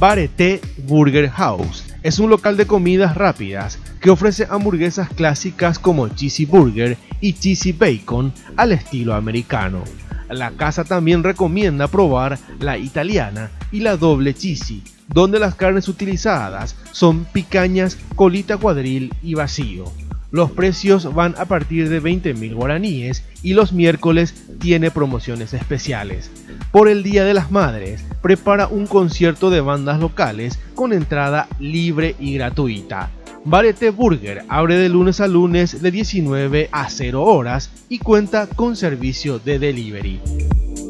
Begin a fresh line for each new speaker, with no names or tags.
Varieté Burger House es un local de comidas rápidas que ofrece hamburguesas clásicas como Cheesy Burger y Cheesy Bacon al estilo americano. La casa también recomienda probar la italiana y la doble cheesy, donde las carnes utilizadas son picañas, colita cuadril y vacío. Los precios van a partir de 20.000 guaraníes y los miércoles tiene promociones especiales. Por el Día de las Madres, prepara un concierto de bandas locales con entrada libre y gratuita. Varieté Burger abre de lunes a lunes de 19 a 0 horas y cuenta con servicio de delivery.